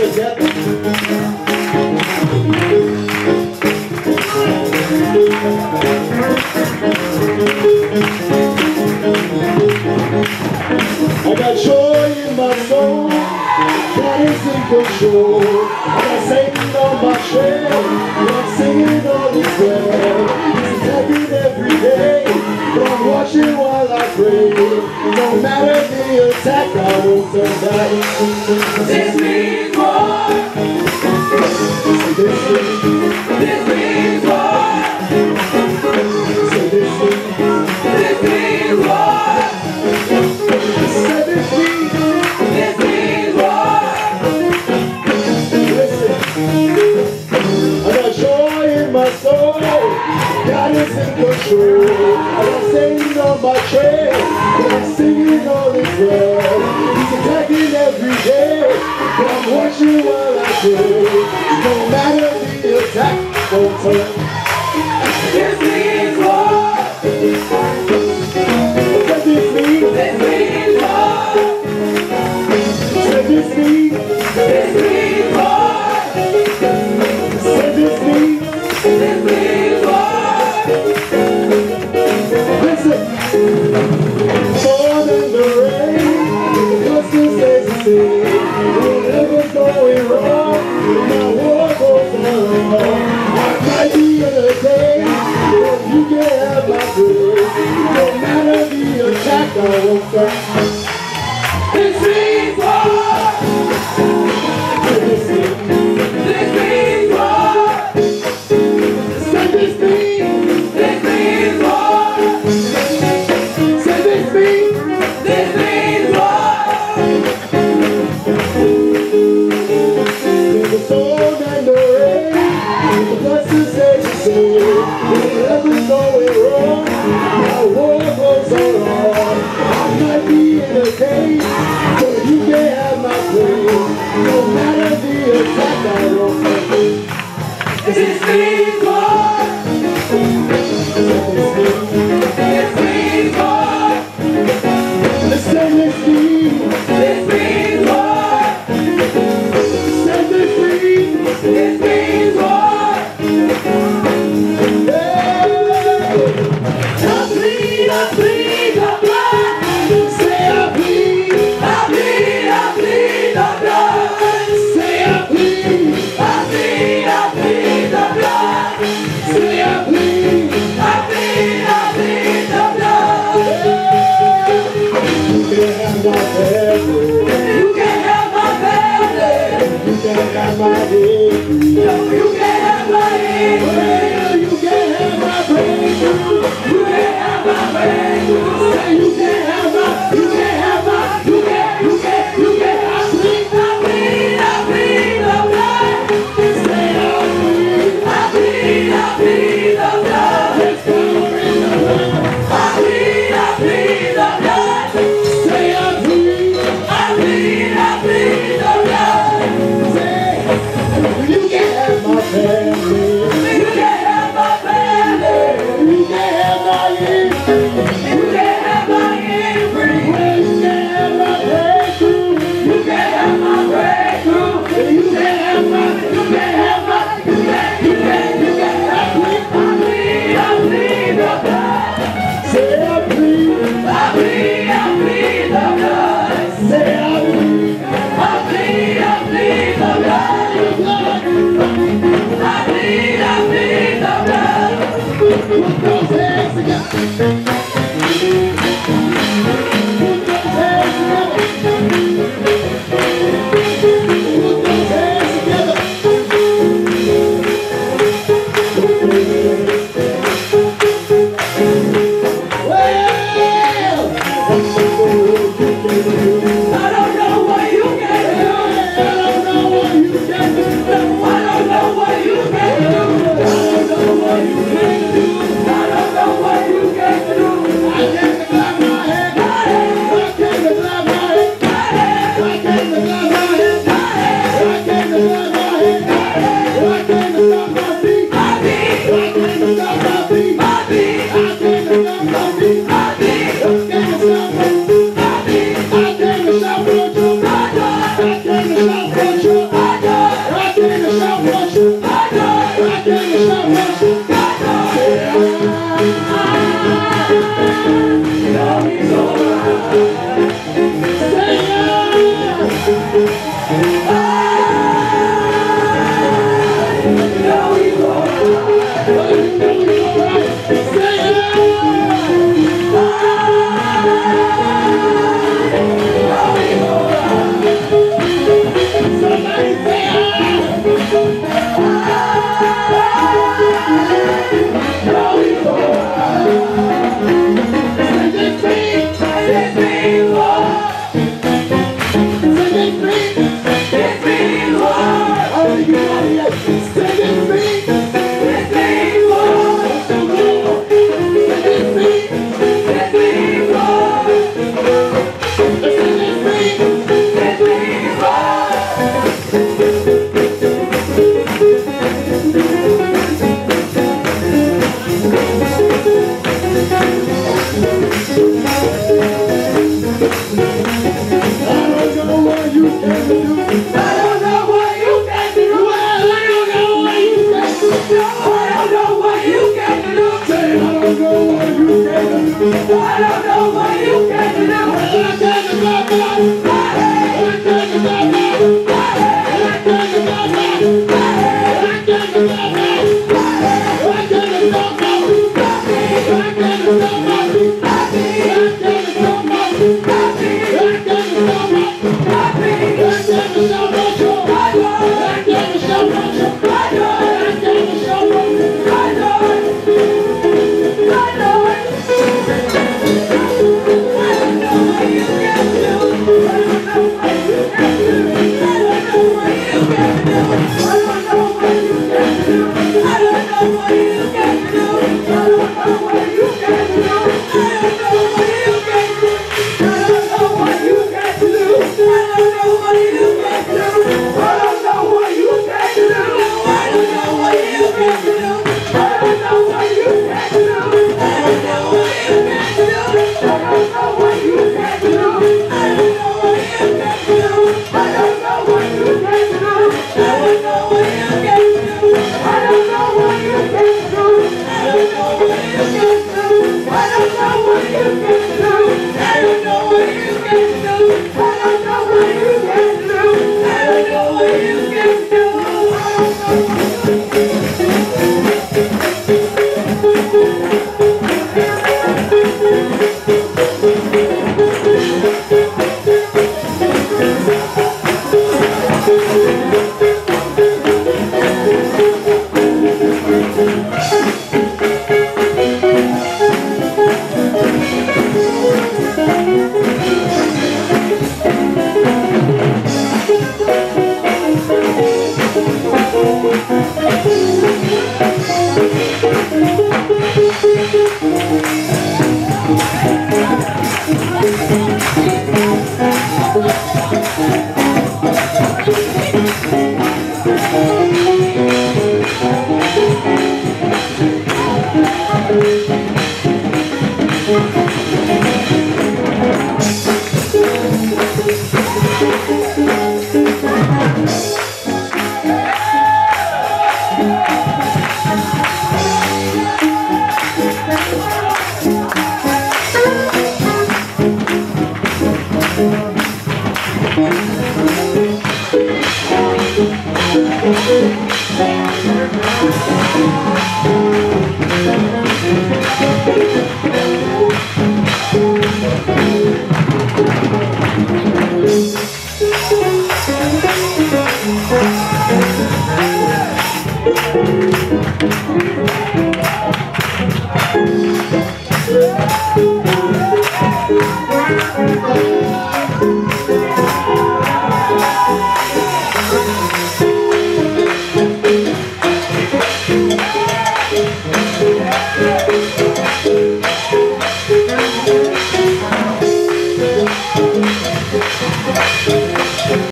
together. I got joy in my soul, God is in control. I got Satan on my trail, I'm singing all is well. He's attacking every day, but I'm watching while I pray. No matter the attack, I won't turn back. This means war. This means war. This means war. God is in control. I got Satan on my trail, but I'm singing all is well. He's attacking every day, but I'm watching while I pray. No matter the attack, don't turn. This means war. What does this mean? This means war. What does this mean? This means war. What does this mean? This means war. Listen, more than the rain, just to say the same. Whatever's going wrong, my war goes on. I might be in a day, but you can have my praise. No matter the attack, I won't turn. This means war. This means war. say this means. This means war. Say this means. This means war. The storm and the rain, the blessings say the same. Whatever's going wrong, my war goes on. I might be in a cage, but you can have my praise. No matter the attack, I won't fail. This means war. This means war. Say this means. This means war. Say this means. This means war. I plead the blood. Say I plead. I plead the blood. Say I plead. I plead the blood. Say I plead. I plead the blood. You can have my family. You can have my family. You can have my victory. No, you can have my Well, you can have my breakthrough. You can have my breakthrough. Say you can have my, you can have my, you can. I plead I plead the blood. Say I plead. I plead the blood. There's power in the blood. I plead the blood. Say I plead. I plead the blood. Say you can have my family. You can have my family. You can have my increase. You can have my increase. Well, you can have my breakthrough. You can have my breakthrough. You can have my, you can have my, you can. I plead. I plead the blood. Say I plead. I plead the blood. Say I plead. I plead the blood. I plead the blood. Put those hands together. Put those hands together. Put those hands together. Well, I don't know what you can do. I don't know what you can do. I don't know what you can do. I don't know what you can do. I don't know what you can do. I can't clap my hands. God